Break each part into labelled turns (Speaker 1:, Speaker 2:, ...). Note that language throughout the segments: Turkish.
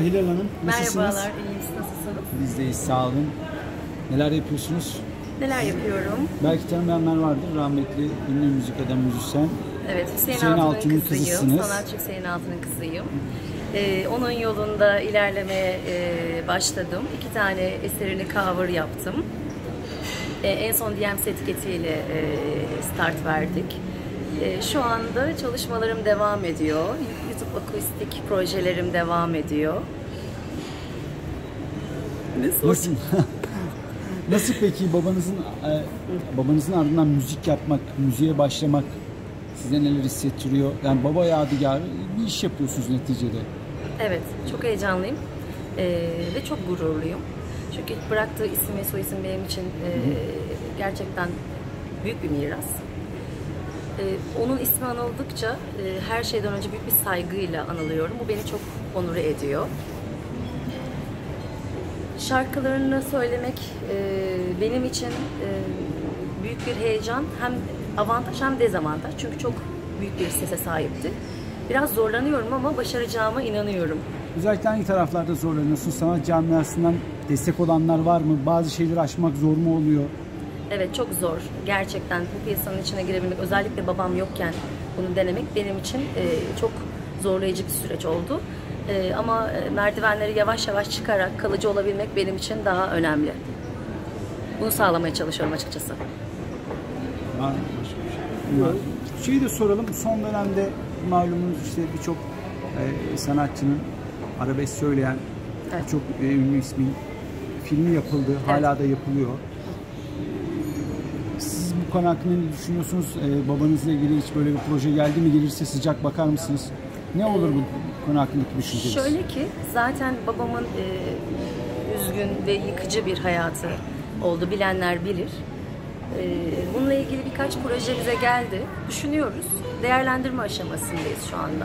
Speaker 1: Hilal Hanım, nasılsınız?
Speaker 2: Merhabalar, iyiyiz. Nasılsınız?
Speaker 1: Biz de iyiyiz, sağ olun. Neler yapıyorsunuz?
Speaker 2: Neler yapıyorum?
Speaker 1: Belki tanımayanlar vardır. Rahmetli ünlü müzik adamı, müzisyen.
Speaker 2: Evet, Hüseyin
Speaker 1: Altun'un
Speaker 2: kızıyım.
Speaker 1: kızısınız.
Speaker 2: Sanatçı Hüseyin Altun'un kızıyım. Onun yolunda ilerlemeye başladım. 2 tane eserini cover yaptım. En son DMC etiketiyle start verdik. Şu anda çalışmalarım devam ediyor. YouTube akustik projelerim devam ediyor.
Speaker 1: Nasıl? Nasıl peki babanızın ardından müzik yapmak, müziğe başlamak size neler hissettiriyor? Yani baba yadigarı bir iş yapıyorsunuz neticede.
Speaker 2: Evet, çok heyecanlıyım ve çok gururluyum. Çünkü bıraktığı isim ve soyisim benim için gerçekten büyük bir miras. Onun ismi anıldıkça her şeyden önce büyük bir saygıyla anılıyorum. Bu beni çok onur ediyor. Şarkılarını söylemek benim için büyük bir heyecan, hem avantaj hem dezavantaj. Çünkü çok büyük bir sese sahipti. Biraz zorlanıyorum ama başaracağıma inanıyorum.
Speaker 1: Özellikle hangi taraflarda zorlanıyorsun? Sanat camiasından destek olanlar var mı? Bazı şeyleri aşmak zor mu oluyor?
Speaker 2: Evet, çok zor. Gerçekten bu piyasanın içine girebilmek, özellikle babam yokken bunu denemek benim için çok zorlayıcı bir süreç oldu. Ama merdivenleri yavaş yavaş çıkarak kalıcı olabilmek benim için daha önemli. Bunu sağlamaya çalışıyorum açıkçası.
Speaker 1: Var mı başka bir şey? Şeyi de soralım. Son dönemde malumunuz işte birçok sanatçının arabesk söyleyen çok ünlü ismin filmi yapıldı. Hala da yapılıyor. Siz bu konu hakkında ne düşünüyorsunuz? Babanızla ilgili hiç böyle bir proje geldi mi? Gelirse sıcak bakar mısınız? Ne olur bu konu hakkındaki düşünceniz?
Speaker 2: Şöyle ki, zaten babamın üzgün ve yıkıcı bir hayatı oldu. Bilenler bilir. Bununla ilgili birkaç proje bize geldi. Düşünüyoruz. Değerlendirme aşamasındayız şu anda.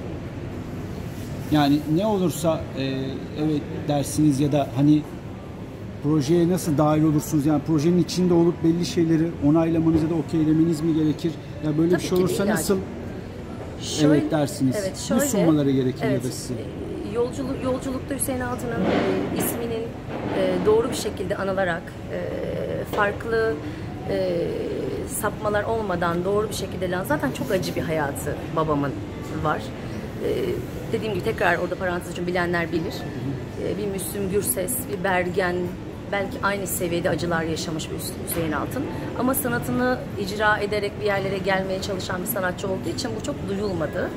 Speaker 1: Yani ne olursa evet dersiniz ya da hani projeye nasıl dahil olursunuz? Yani projenin içinde olup belli şeyleri onaylamanız ya da okeylemeniz mi gerekir? Ya böyle
Speaker 2: Tabii
Speaker 1: bir şey olursa nasıl evet dersiniz?
Speaker 2: Evet, şöyle,
Speaker 1: ne sunmaları gerekir
Speaker 2: evet,
Speaker 1: ya da size?
Speaker 2: Yolculukta Hüseyin Altun'un isminin doğru bir şekilde anılarak farklı sapmalar olmadan doğru bir şekilde, zaten çok acı bir hayatı babamın var. Dediğim gibi, tekrar orada parantez için bilenler bilir. Bir Müslüm Gürses, bir Bergen, belki aynı seviyede acılar yaşamış bir Hüseyin Altun. Ama sanatını icra ederek bir yerlere gelmeye çalışan bir sanatçı olduğu için bu çok duyulmadı.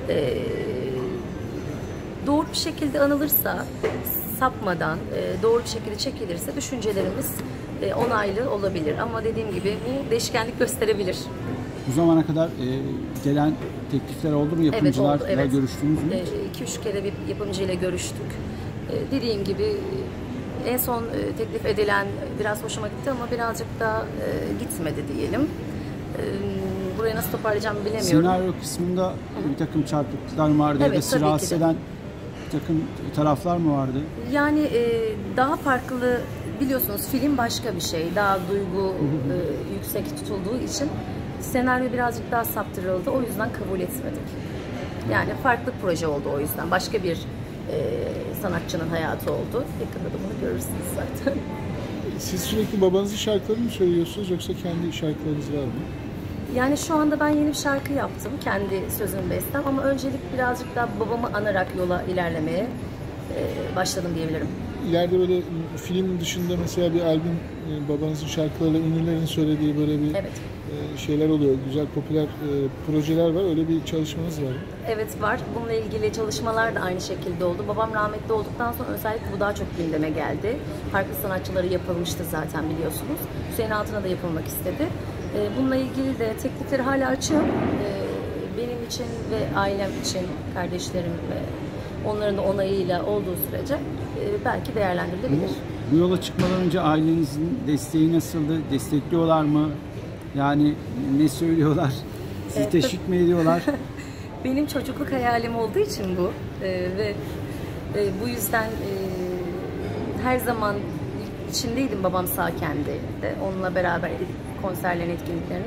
Speaker 2: Doğru bir şekilde anılırsa, sapmadan, doğru bir şekilde çekilirse düşüncelerimiz onaylı olabilir. Ama dediğim gibi bu değişkenlik gösterebilir.
Speaker 1: Bu zamana kadar gelen teklifler oldu mu? Yapımcılarla
Speaker 2: evet, oldu, evet.
Speaker 1: görüştünüz mü?
Speaker 2: 2-3 kere bir yapımcıyla görüştük. Dediğim gibi en son teklif edilen biraz hoşuma gitti ama birazcık da gitmedi diyelim. Burayı nasıl toparlayacağımı bilemiyorum.
Speaker 1: Senaryo kısmında bir takım çarpıklıklar mı vardı,
Speaker 2: evet,
Speaker 1: ya da sizi rahatsız eden bir takım taraflar mı vardı?
Speaker 2: Yani daha farklı, biliyorsunuz film başka bir şey. Daha duygu yüksek tutulduğu için senaryo birazcık daha saptırıldı. O yüzden kabul etmedik. Yani farklı proje oldu o yüzden. Başka bir sanatçının hayatı oldu. Yakında da bunu görürsünüz zaten.
Speaker 3: Siz sürekli babanızın şarkılarını mı söylüyorsunuz yoksa kendi şarkılarınız var mı?
Speaker 2: Yani şu anda ben yeni bir şarkı yaptım. Kendi sözüm, bestem, ama öncelik birazcık daha babamı anarak yola ilerlemeye başladım diyebilirim.
Speaker 3: İleride böyle film dışında mesela bir albüm, babanızın şarkılarıyla ünlülerin söylediği böyle bir şeyler oluyor. Güzel, popüler projeler var. Öyle bir çalışmanız var mı?
Speaker 2: Evet, var. Bununla ilgili çalışmalar da aynı şekilde oldu. Babam rahmetli olduktan sonra özellikle bu daha çok gündeme geldi. Farklı sanatçıları yapılmıştı zaten, biliyorsunuz. Hüseyin Altun'a da yapılmak istedi. Bununla ilgili de teklifleri hala açığım. Benim için ve ailem için, kardeşlerim ve onların da onayıyla olduğu sürece belki değerlendirilebilir.
Speaker 1: Bu yola çıkmadan önce ailenizin desteği nasıldı? Destekliyorlar mı? Yani ne söylüyorlar? Sizi teşvik mi ediyorlar?
Speaker 2: Benim çocukluk hayalim olduğu için bu ve bu yüzden her zaman içindeydim babam sağken de onunla beraber konserlerin, etkinliklerini.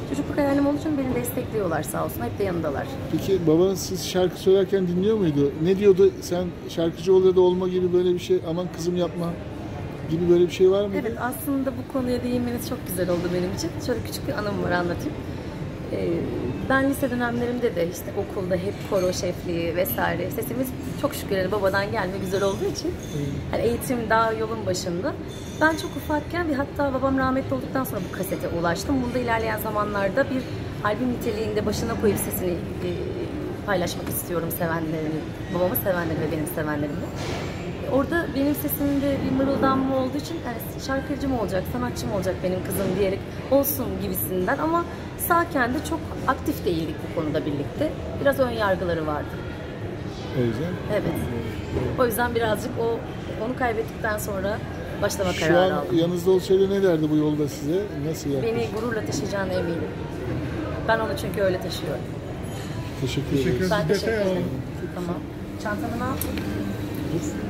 Speaker 2: çocukluk hayalim olduğu için beni destekliyorlar sağ olsun. Hep de yanındalar.
Speaker 3: Peki babanız siz şarkı söylerken dinliyor muydu? Ne diyordu? Sen şarkıcı ol ya da olma gibi böyle bir şey, aman kızım yapma gibi böyle bir şey var mıydı?
Speaker 2: Evet, aslında bu konuya değinmeniz çok güzel oldu benim için. Şöyle küçük bir anım var, anlatayım. Ben lise dönemlerimde de işte okulda hep koro şefliği vesaire, sesimiz çok şükür yani babadan gelme güzel olduğu için yani eğitim daha yolun başında. Ben çok ufakken, hatta babam rahmetli olduktan sonra bu kasete ulaştım. Bunda ilerleyen zamanlarda bir albüm niteliğinde başına koyup sesini paylaşmak istiyorum sevenlerim, babamı sevenlerim ve benim sevenlerimle. Orada benim sesimde bir mırıldanma olduğu için yani şarkıcı mı olacak, sanatçı mı olacak benim kızım diyerek olsun gibisinden, ama sağken de çok aktif değildik bu konuda birlikte. Biraz ön yargıları vardı.
Speaker 3: O yüzden?
Speaker 2: Evet. O yüzden birazcık onu kaybettikten sonra başlama kararı aldım.
Speaker 3: Şu an yanınızda olsaydı ne derdi bu yolda size? Nasıl yaklaşık?
Speaker 2: Beni gururla taşıyacağına eminim. Ben onu çünkü öyle taşıyorum.
Speaker 3: Teşekkür ederim.
Speaker 2: Ben teşekkür ederim. Tamam. Çantanı ne yaptın?
Speaker 3: Dur.